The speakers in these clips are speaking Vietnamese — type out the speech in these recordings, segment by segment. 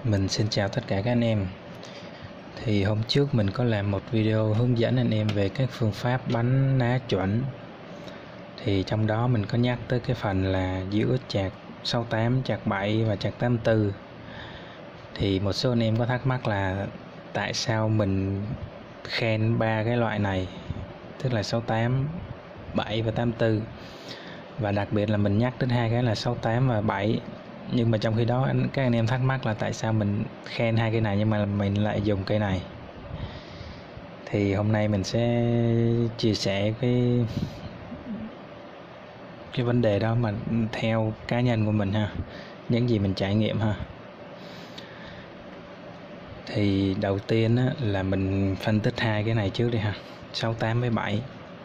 Mình xin chào tất cả các anh em. Thì hôm trước mình có làm một video hướng dẫn anh em về các phương pháp bắn ná chuẩn. Thì trong đó mình có nhắc tới cái phần là giữa chạc 68, chạc 7 và chạc 84. Thì một số anh em có thắc mắc là tại sao mình khen ba cái loại này, tức là 68, 7 và 84. Và đặc biệt là mình nhắc đến hai cái là 68 và 7. Nhưng mà trong khi đó các anh em thắc mắc là tại sao mình khen hai cây này nhưng mà mình lại dùng cây này. Thì hôm nay mình sẽ chia sẻ cái vấn đề đó mà theo cá nhân của mình ha, những gì mình trải nghiệm ha. Thì đầu tiên á, là mình phân tích hai cái này trước đi ha, 68 với 7.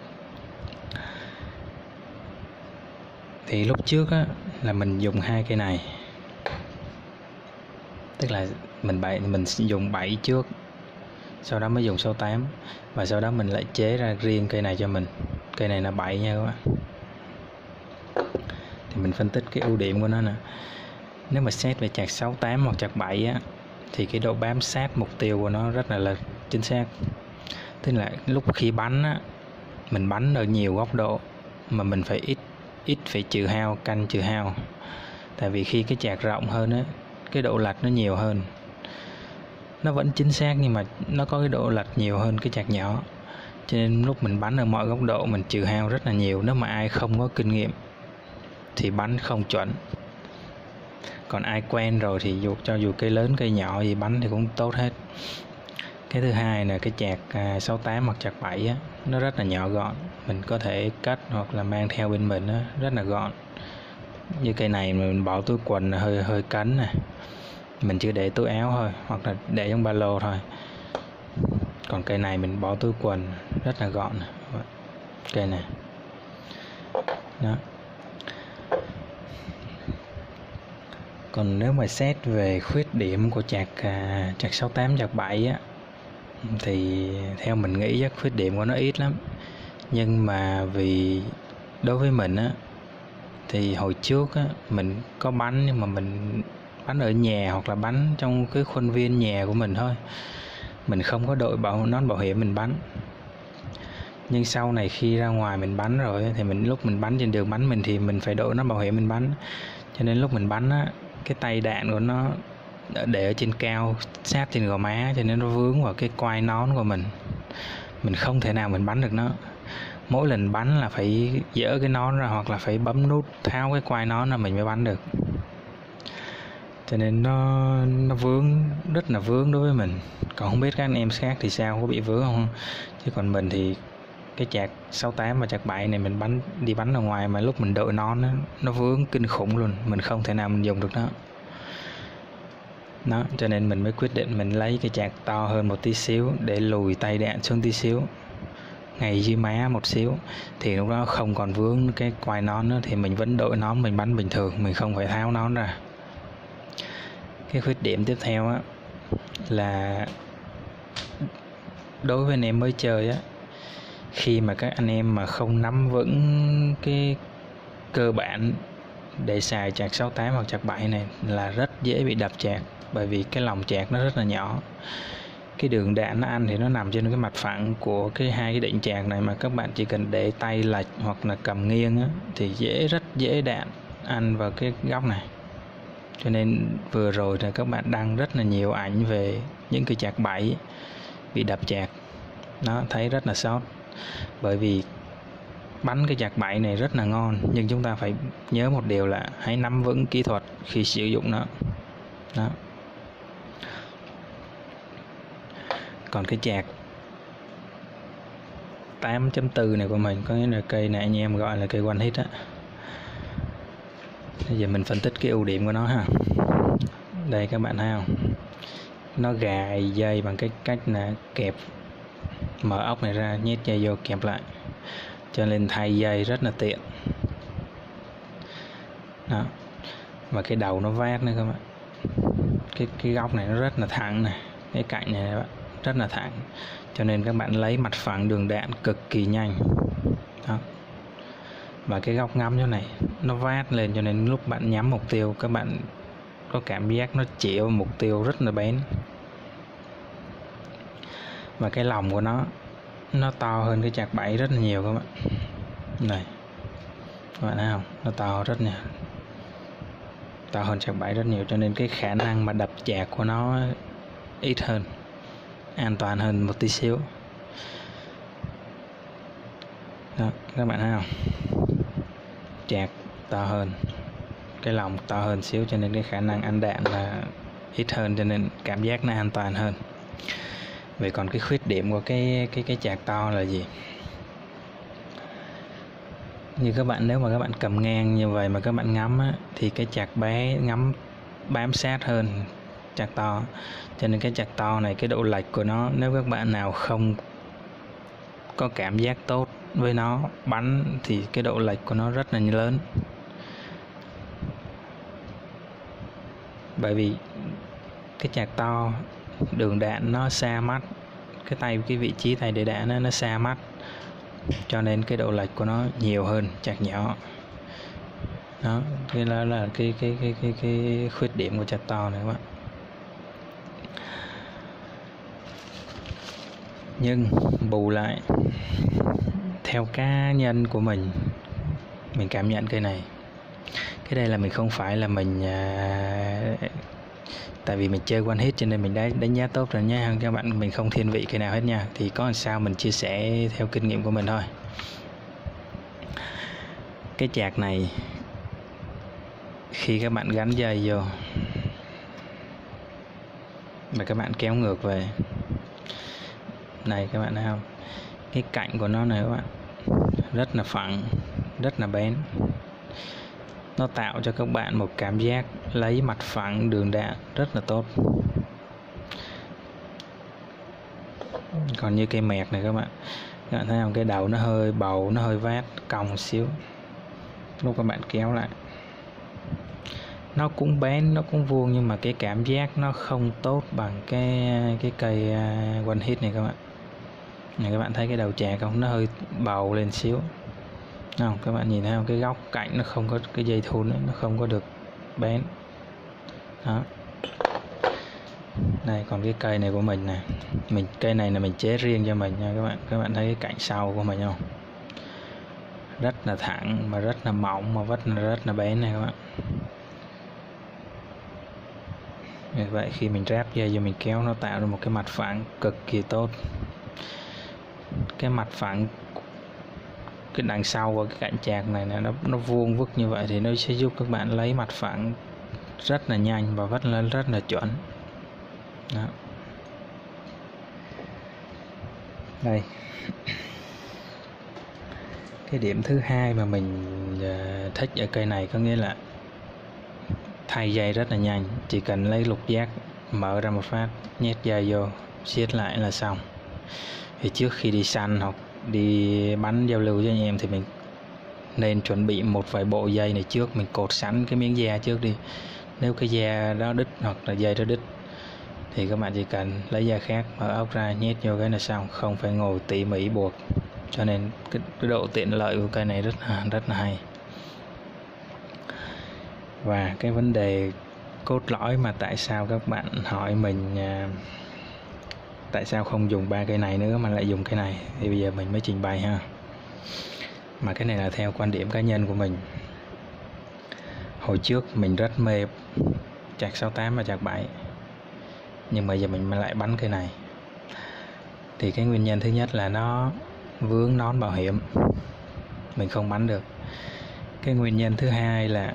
Thì lúc trước á, là mình dùng hai cây này, tức là mình dùng 7 trước, sau đó mới dùng 68, và sau đó mình lại chế ra riêng cây này cho mình. Cây này là 7 nha các bạn. Thì mình phân tích cái ưu điểm của nó nè. Nếu mà xét về chạc 68 hoặc chạc 7 á, thì cái độ bám sát mục tiêu của nó rất là chính xác. Tức là lúc khi bắn á, mình bắn ở nhiều góc độ mà mình phải ít phải trừ hao, canh trừ hao. Tại vì khi cái chạc rộng hơn á, cái độ lệch nó nhiều hơn. Nó vẫn chính xác nhưng mà nó có cái độ lệch nhiều hơn cái chạc nhỏ. Cho nên lúc mình bắn ở mọi góc độ mình trừ hao rất là nhiều. Nếu mà ai không có kinh nghiệm thì bắn không chuẩn. Còn ai quen rồi thì cho dù cây lớn cây nhỏ gì bắn thì cũng tốt hết. Cái thứ hai là cái chạc 68 hoặc chạc 7 á, nó rất là nhỏ gọn. Mình có thể cất hoặc là mang theo bên mình á, rất là gọn. Như cây này mình bỏ túi quần hơi cấn nè, mình chưa để túi áo thôi, hoặc là để trong ba lô thôi. Còn cây này mình bỏ túi quần rất là gọn. Cây này đó. Còn nếu mà xét về khuyết điểm của chạc 68, chạc 7 á, thì theo mình nghĩ chắc khuyết điểm của nó ít lắm. Nhưng mà vì đối với mình á, thì hồi trước á, mình có bắn nhưng mà mình bắn ở nhà hoặc là bắn trong cái khuôn viên nhà của mình thôi. Mình không có đội nón bảo hiểm mình bắn. Nhưng sau này khi ra ngoài mình bắn rồi thì lúc mình bắn trên đường bắn mình thì mình phải đội nón bảo hiểm mình bắn. Cho nên lúc mình bắn á, cái tay đạn của nó để ở trên cao sát trên gò má, cho nên nó vướng vào cái quai nón của mình. Mình không thể nào mình bắn được nó. Mỗi lần bắn là phải dỡ cái nón ra hoặc là phải bấm nút tháo cái quai nón là mình mới bắn được. Cho nên nó vướng, rất là vướng đối với mình. Còn không biết các anh em khác thì sao, có bị vướng không? Chứ còn mình thì cái chạc 68 và chạc 7 này mình đi bắn ở ngoài mà lúc mình đội nón nó vướng kinh khủng luôn. Mình không thể nào mình dùng được nó. Đó, cho nên mình mới quyết định mình lấy cái chạc to hơn một tí xíu để lùi tay đạn xuống tí xíu, ngay dưới má một xíu, thì lúc đó không còn vướng cái quai nón nữa, thì mình vẫn đội nón mình bắn bình thường, mình không phải tháo nón ra. Cái khuyết điểm tiếp theo á là đối với anh em mới chơi á, khi mà các anh em mà không nắm vững cái cơ bản để xài chạc 68 hoặc chạc 7 này là rất dễ bị đập chạc. Bởi vì cái lòng chạc nó rất là nhỏ. Cái đường đạn nó ăn thì nó nằm trên cái mặt phẳng của hai cái định chạc này, mà các bạn chỉ cần để tay lệch hoặc là cầm nghiêng á, thì rất dễ đạn ăn vào cái góc này. Cho nên vừa rồi là các bạn đăng rất là nhiều ảnh về những cái chạc 7 bị đập chạc. Nó thấy rất là sót. Bởi vì bắn cái chạc 7 này rất là ngon, nhưng chúng ta phải nhớ một điều là hãy nắm vững kỹ thuật khi sử dụng nó. Đó. Còn cái chạc 8.4 này của mình, có nghĩa là cây này anh em gọi là cây one hit á. Bây giờ mình phân tích cái ưu điểm của nó ha. Đây các bạn thấy không? Nó gài dây bằng cái cách là kẹp, mở ốc này ra, nhét dây vô kẹp lại, cho nên thay dây rất là tiện. Đó. Và cái đầu nó vát nữa các bạn. Cái góc này nó rất là thẳng này, cái cạnh này rất là thẳng, cho nên các bạn lấy mặt phẳng đường đạn cực kỳ nhanh. Đó. Và cái góc ngắm chỗ này nó vát lên, cho nên lúc bạn nhắm mục tiêu các bạn có cảm giác nó chĩa vào mục tiêu rất là bén. Và cái lòng của nó to hơn cái chạc 7 rất là nhiều các bạn. Này, các bạn thấy không? Nó to rất nhiều, to hơn chạc 7 rất nhiều, cho nên cái khả năng mà đập chạc của nó ít hơn, an toàn hơn một tí xíu. Đó, các bạn thấy không? Chạc to hơn, cái lòng to hơn xíu, cho nên cái khả năng ăn đạn là ít hơn, cho nên cảm giác nó an toàn hơn. Vậy còn cái khuyết điểm của cái chạc to là gì? Như các bạn, nếu mà các bạn cầm ngang như vậy mà các bạn ngắm á, thì cái chạc bé ngắm bám sát hơn chạc to, cho nên cái chạc to này, cái độ lệch của nó, nếu các bạn nào không có cảm giác tốt với nó bắn thì cái độ lệch của nó rất là lớn. Bởi vì cái chạc to, đường đạn nó xa mắt, cái vị trí tay để đạn nó xa mắt, cho nên cái độ lệch của nó nhiều hơn chạc nhỏ. Đó, cái đó là cái khuyết điểm của chạc to này các bạn. Nhưng bù lại, theo cá nhân của mình cảm nhận cái này, cái đây là mình không phải là mình tại vì mình chơi one hit cho nên mình đánh giá tốt rồi nha các bạn, mình không thiên vị cái nào hết nha. Thì có làm sao mình chia sẻ theo kinh nghiệm của mình thôi. Cái chạc này khi các bạn gắn dây vô mà các bạn kéo ngược về này, các bạn thấy không? Cái cạnh của nó này các bạn, rất là phẳng, rất là bén. Nó tạo cho các bạn một cảm giác lấy mặt phẳng đường đạn rất là tốt. Còn như cây mẹt này các bạn thấy không? Cái đầu nó hơi bầu, nó hơi vát, cong một xíu. Lúc các bạn kéo lại, nó cũng bén, nó cũng vuông, nhưng mà cái cảm giác nó không tốt bằng cái cây one hit này các bạn. Này, các bạn thấy cái đầu chạc không? Nó hơi bầu lên xíu. Không, các bạn nhìn thấy không? Cái góc cạnh nó không có, cái dây thun ấy, nó không có được bén. Đó. Đây, còn cái cây này của mình nè, cây này là mình chế riêng cho mình nha các bạn. Các bạn thấy cái cạnh sau của mình không? Rất là thẳng mà rất là mỏng mà rất là bén này các bạn. Như vậy khi mình ráp dây vô mình kéo, nó tạo ra một cái mặt phẳng cực kỳ tốt. Cái mặt phẳng cái đằng sau của cái cạnh chạc này nó vuông vức như vậy thì nó sẽ giúp các bạn lấy mặt phẳng rất là nhanh và rất là chuẩn. Đó. Đây, cái điểm thứ hai mà mình thích ở cây này có nghĩa là thay dây rất là nhanh, chỉ cần lấy lục giác mở ra một phát, nhét dây vô, siết lại là xong. Thì trước khi đi săn hoặc đi bắn giao lưu với anh em thì mình nên chuẩn bị một vài bộ dây này trước, mình cột sẵn cái miếng da trước đi. Nếu cái da đó đứt hoặc là dây đó đứt thì các bạn chỉ cần lấy da khác, mở ốc ra, nhét vô cái là xong, không phải ngồi tỉ mỉ buộc. Cho nên cái độ tiện lợi của cây này rất là hay. Và cái vấn đề cốt lõi mà tại sao các bạn hỏi mình tại sao không dùng 3 cây này nữa mà lại dùng cái này, thì bây giờ mình mới trình bày ha. Mà cái này là theo quan điểm cá nhân của mình. Hồi trước mình rất mê chạc 68 và chạc 7, nhưng mà giờ mình lại bắn cây này. Thì cái nguyên nhân thứ nhất là nó vướng nón bảo hiểm, mình không bắn được. Cái nguyên nhân thứ hai là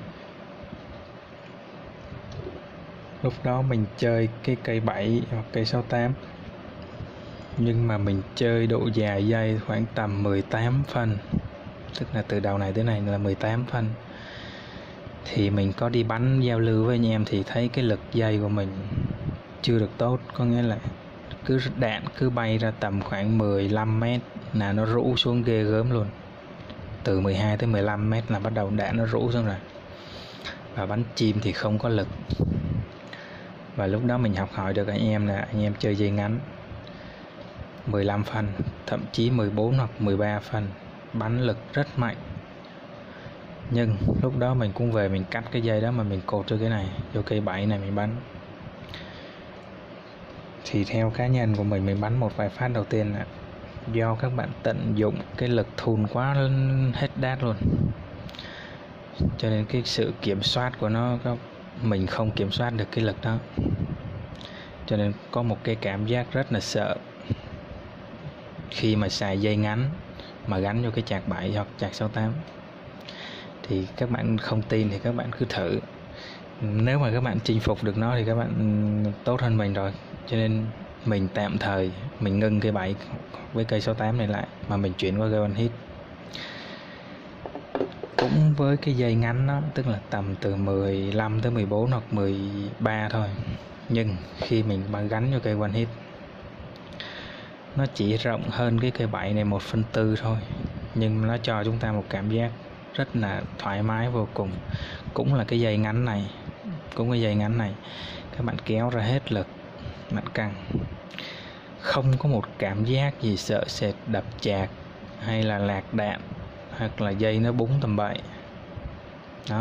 lúc đó mình chơi cái cây 7 hoặc cây 68, nhưng mà mình chơi độ dài dây khoảng tầm 18 phân, tức là từ đầu này tới này là 18 phân. Thì mình có đi bắn giao lưu với anh em thì thấy cái lực dây của mình chưa được tốt, có nghĩa là đạn cứ bay ra tầm khoảng 15 mét là nó rũ xuống ghê gớm luôn. Từ 12 tới 15 mét là bắt đầu đạn nó rũ xuống rồi. Và bắn chim thì không có lực. Và lúc đó mình học hỏi được anh em là anh em chơi dây ngắn 15 phân, thậm chí 14 hoặc 13 phân, bắn lực rất mạnh. Nhưng lúc đó mình cũng về mình cắt cái dây đó mà mình cột cho cái này, vô cây bẫy này mình bắn. Thì theo cá nhân của mình bắn một vài phát đầu tiên là do các bạn tận dụng cái lực thun quá hết đát luôn, cho nên cái sự kiểm soát của nó mình không kiểm soát được cái lực đó, cho nên có một cái cảm giác rất là sợ khi mà xài dây ngắn mà gắn vô cái chạc 7 hoặc chạc 68. Thì các bạn không tin thì các bạn cứ thử, nếu mà các bạn chinh phục được nó thì các bạn tốt hơn mình rồi. Cho nên mình tạm thời mình ngưng cây 7 với cây 68 này lại, mà mình chuyển qua cây One Hit cũng với cái dây ngắn đó, tức là tầm từ 15 tới 14 hoặc 13 thôi. Nhưng khi mình gắn vô cây One Hit, nó chỉ rộng hơn cái cây 7 này 1/4 thôi, nhưng nó cho chúng ta một cảm giác rất là thoải mái vô cùng. Cũng là cái dây ngắn này, các bạn kéo ra hết lực, bạn căng, không có một cảm giác gì sợ sệt đập chạc hay là lạc đạn hoặc là dây nó búng tầm bậy đó.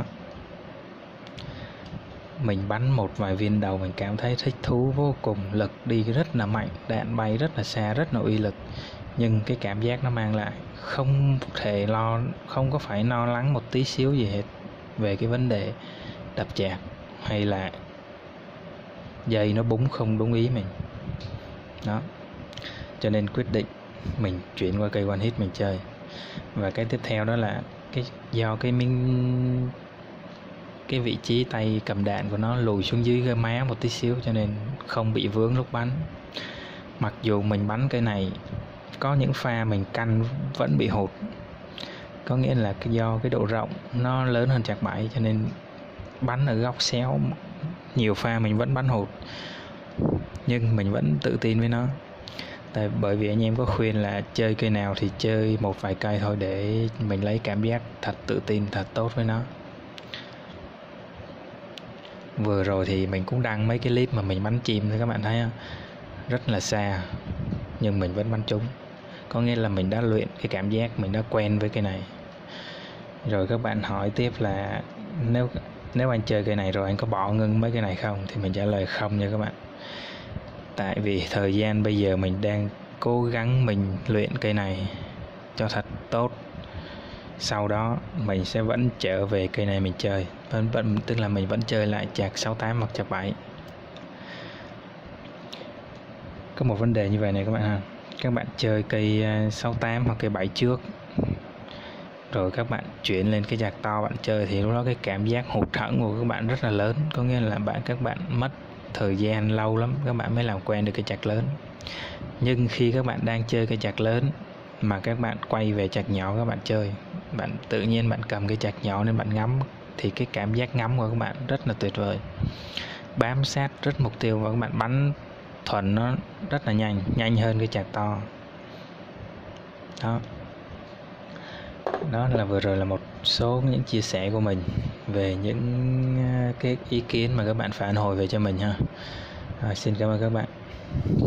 Mình bắn một vài viên đầu mình cảm thấy thích thú vô cùng, lực đi rất là mạnh, đạn bay rất là xa, rất là uy lực. Nhưng cái cảm giác nó mang lại không có phải lo lắng một tí xíu gì hết về cái vấn đề đập chạc hay là dây nó búng không đúng ý mình đó. Cho nên quyết định mình chuyển qua cây One Hit mình chơi. Và cái tiếp theo đó là do cái vị trí tay cầm đạn của nó lùi xuống dưới cái má một tí xíu, cho nên không bị vướng lúc bắn. Mặc dù mình bắn cây này có những pha mình canh vẫn bị hụt, có nghĩa là do cái độ rộng nó lớn hơn chạc 7, cho nên bắn ở góc xéo nhiều pha mình vẫn bắn hụt, nhưng mình vẫn tự tin với nó. Bởi vì anh em có khuyên là chơi cây nào thì chơi một vài cây thôi để mình lấy cảm giác thật tự tin, thật tốt với nó. Vừa rồi thì mình cũng đăng mấy cái clip mà mình bắn chim thì các bạn thấy không? Rất là xa nhưng mình vẫn bắn trúng. Có nghĩa là mình đã luyện cái cảm giác, mình đã quen với cây này. Rồi các bạn hỏi tiếp là nếu anh chơi cây này rồi anh có bỏ ngưng mấy cái này không? Thì mình trả lời không nha các bạn. Tại vì thời gian bây giờ mình đang cố gắng mình luyện cây này cho thật tốt. Sau đó mình sẽ vẫn trở về cây này mình chơi, tức là mình vẫn chơi lại chạc 68 hoặc chạc 7. Có một vấn đề như vậy này các bạn ha, các bạn chơi cây 68 hoặc cây 7 trước, rồi các bạn chuyển lên cái chạc to bạn chơi, thì lúc đó cái cảm giác hụt hẫng của các bạn rất là lớn. Có nghĩa là các bạn mất thời gian lâu lắm các bạn mới làm quen được cái chạc lớn. Nhưng khi các bạn đang chơi cái chạc lớn mà các bạn quay về chạc nhỏ các bạn chơi, bạn tự nhiên bạn cầm cái chạc nhỏ nên bạn ngắm, thì cái cảm giác ngắm của các bạn rất là tuyệt vời, bám sát rất mục tiêu và các bạn bắn thuần nó rất là nhanh hơn cái chạc to đó. Đó là vừa rồi là một số những chia sẻ của mình về những cái ý kiến mà các bạn phản hồi về cho mình ha. Xin cảm ơn các bạn.